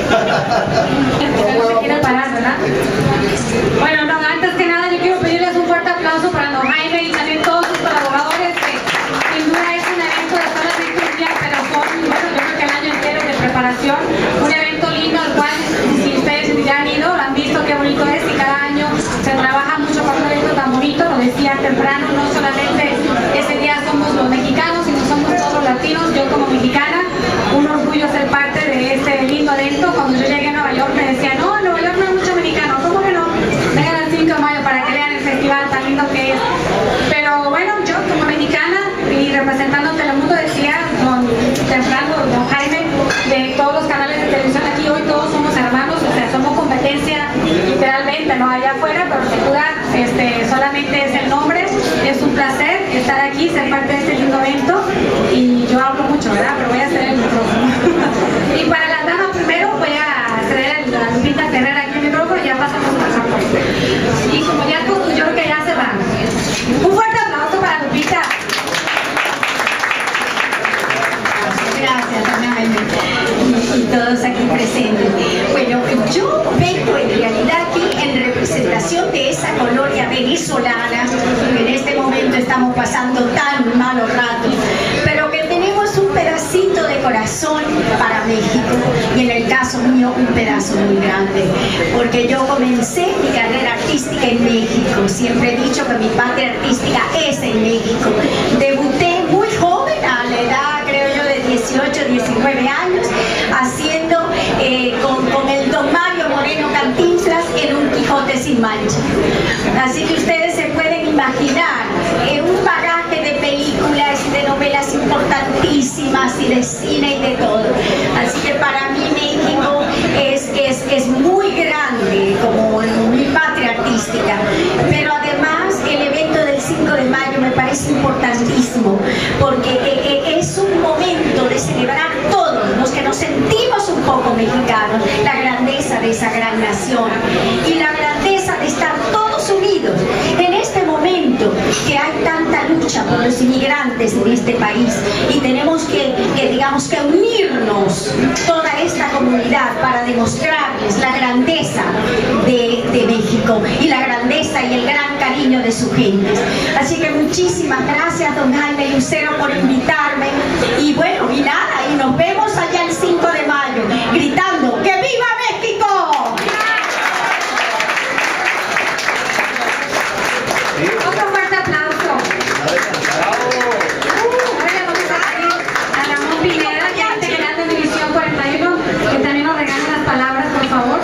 No se quiere parar, ¿verdad? Bueno, no, antes que nada yo quiero pedirles un fuerte aplauso para don Jaime y también todos sus colaboradores, que sin duda es un evento de solamente un día, pero son, bueno, yo creo que el año entero de preparación, un evento lindo al cual, si ustedes ya han ido, han visto qué bonito es, y cada año se trabaja mucho para un evento tan bonito. Lo decía temprano, no solamente ese día somos los mexicanos, sino somos todos los latinos. Yo como mexicana, un orgullo ser parte de este lindo evento. Cuando yo llegué a Nueva York me decían, no, en Nueva York no hay mucho mexicano. ¿Cómo que no? Vengan al 5 de mayo para que vean el festival tan lindo que es. Pero bueno, yo como mexicana y representando a Telemundo decía, temprano, don Jaime, de todos los canales de televisión aquí, hoy todos somos hermanos, o sea, somos competencia literalmente, no allá afuera, pero sin duda solamente es el nombre. Es un placer estar aquí, ser parte de este lindo evento, y yo hablo mucho, ¿verdad? Pero voy a hacer el micrófono. Y para las damas primero voy a hacer la Lupita Ferrera aquí en el micrófono y ya pasamos a pasar por esto. Y como ya todos, yo creo que ya se van. Un fuerte aplauso para Lupita. Gracias, Ana Jaime, y todos aquí presentes. Bueno, yo vengo en realidad aquí en representación de esa colonia venezolana que en este momento estamos pasando tan malos ratos, pero que tenemos un pedacito de corazón para México, y en el caso mío un pedazo muy grande, porque yo comencé mi carrera artística en México. Siempre he dicho que mi patria artística es en México. Debuté muy joven, a la edad creo yo de 18, 19 años, haciendo con el don Mario Moreno Cantinflas en Un Quijote sin mancha. Así que ustedes se pueden imaginar un bagaje de películas y de novelas importantísimas y de cine y de todo. Así que para mí México es muy grande como mi patria artística. Pero además el evento del 5 de mayo me parece importantísimo, porque es un momento de celebrar todos los que nos sentimos un poco mexicanos la grandeza de esa gran nación y la grandeza de estar todos unidos en este momento que hay tanta lucha por los inmigrantes en este país, y tenemos que digamos que unirnos toda esta comunidad para demostrarles la grandeza de México y la grandeza y el gran cariño de sus gentes. Así que muchísimas gracias, don Jaime Lucero, por invitarme, y bueno, y nada, y nos vemos allá el 5 de mayo gritando ¡que viva México! Otro fuerte aplauso. Ahora le vamos a pedir a Ramón Pineda, que es integrante de División 41, que también nos regale las palabras, por favor.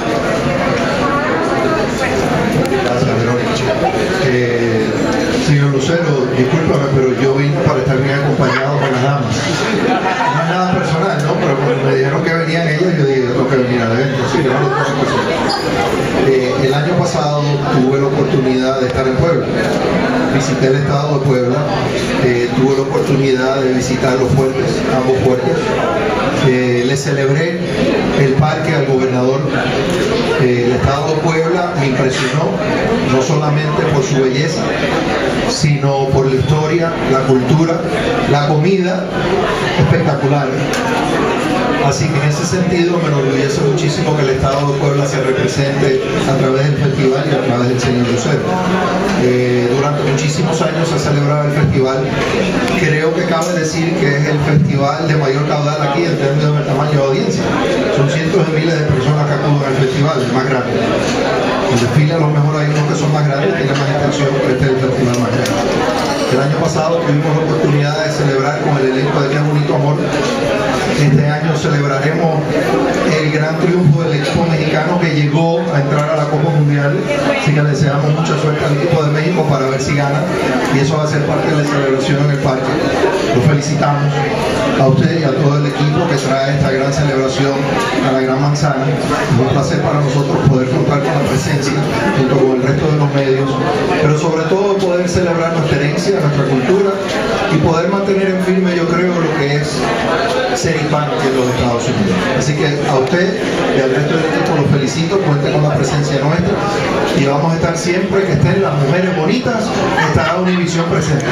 Gracias, Verónica. Señor Lucero, discúlpame, pero yo vine para estar bien acompañado con las damas. No es nada personal, ¿no? Pero cuando me dijeron que venían ellas, yo dije, tengo que venir al evento. Así que no lo tengo personal. El año pasado tuve la oportunidad de estar en Puebla. Visité el estado de Puebla. Tuve la oportunidad de visitar los fuertes, ambos fuertes. Le celebré el parque al gobernador. El estado de Puebla me impresionó, no solamente por su belleza, sino por la historia, la cultura, la comida espectacular. Así que en ese sentido me enorgullece muchísimo que el estado de Puebla se represente a través del festival y a través del señor Lucero. Durante muchísimos años se ha celebrado el festival. Creo que cabe decir que es el festival de mayor caudal aquí en términos de tamaño de audiencia. Son cientos de miles de personas que acuden al festival, el más grande. El desfile a lo mejor hay unos que son más grandes, tienen más extensión, pero este es el festival más grande. El año pasado tuvimos la oportunidad de celebrar con el elenco de Qué Bonito Amor. Este año celebraremos el gran triunfo del equipo mexicano que llegó a entrar a la Copa Mundial. Así que le deseamos mucha suerte al equipo de México para ver si gana, y eso va a ser parte de la celebración en el parque. Los felicitamos a usted y a todo el equipo que trae esta gran celebración a la Gran Manzana. Es un placer para nosotros poder contar con la presencia junto con el resto de los medios, pero sobre todo poder celebrar nuestra herencia, nuestra cultura, y poder mantener en firme, yo creo, lo que es ser hispánico en los Estados Unidos. Así que a usted y al resto del equipo los felicito, cuente con la presencia nuestra, y vamos a estar siempre que estén las mujeres bonitas, estará Univisión presente.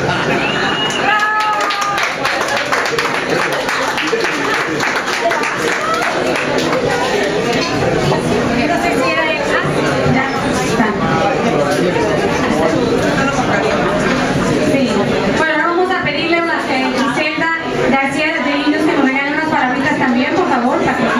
también, por favor, para que